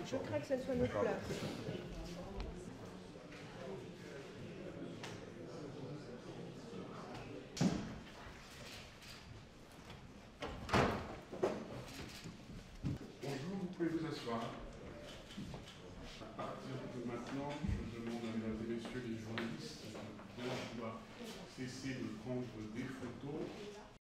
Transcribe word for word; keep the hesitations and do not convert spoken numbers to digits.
Je crains que ce soit notre place. Bonjour, vous pouvez vous asseoir. À partir de maintenant, je demande à mesdames et messieurs les journalistes de pouvoir cesser de prendre des photos